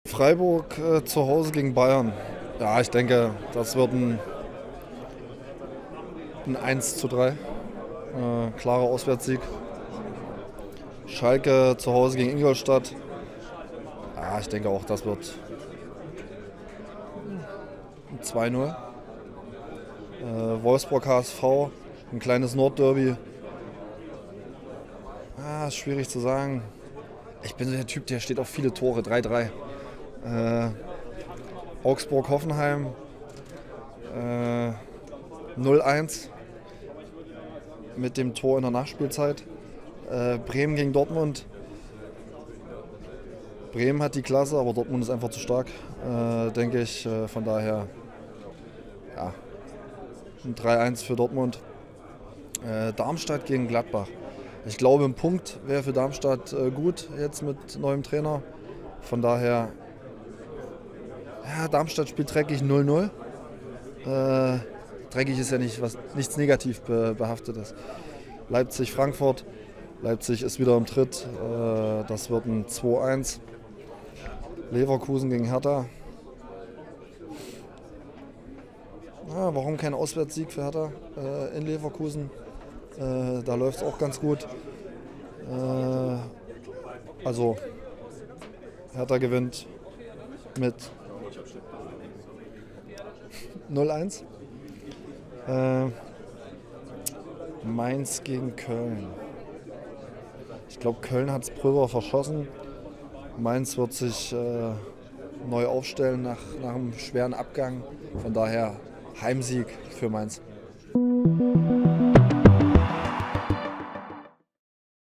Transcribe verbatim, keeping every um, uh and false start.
Freiburg äh, zu Hause gegen Bayern. Ja, ich denke, das wird ein, ein eins zu drei. Äh, klarer Auswärtssieg. Schalke zu Hause gegen Ingolstadt. Ja, ich denke auch, das wird ein zwei null. Äh, Wolfsburg H S V, ein kleines Nordderby. Ah, ist schwierig zu sagen. Ich bin so der Typ, der steht auf viele Tore. drei drei. Äh, Augsburg-Hoffenheim äh, null eins mit dem Tor in der Nachspielzeit. Äh, Bremen gegen Dortmund. Bremen hat die Klasse, aber Dortmund ist einfach zu stark, äh, denke ich. Äh, von daher ja, ein drei eins für Dortmund. Äh, Darmstadt gegen Gladbach. Ich glaube, ein Punkt wäre für Darmstadt äh, gut jetzt mit neuem Trainer. Von daher, ja, Darmstadt spielt dreckig null null. Äh, dreckig ist ja nicht was, nichts negativ be behaftetes. Leipzig-Frankfurt. Leipzig ist wieder im Tritt. Äh, das wird ein zwei eins. Leverkusen gegen Hertha. Ja, warum kein Auswärtssieg für Hertha äh, in Leverkusen? Äh, da läuft es auch ganz gut. Äh, also Hertha gewinnt mit null eins. Äh, Mainz gegen Köln. Ich glaube, Köln hat es Pröver verschossen. Mainz wird sich äh, neu aufstellen nach, nach einem schweren Abgang. Von daher Heimsieg für Mainz.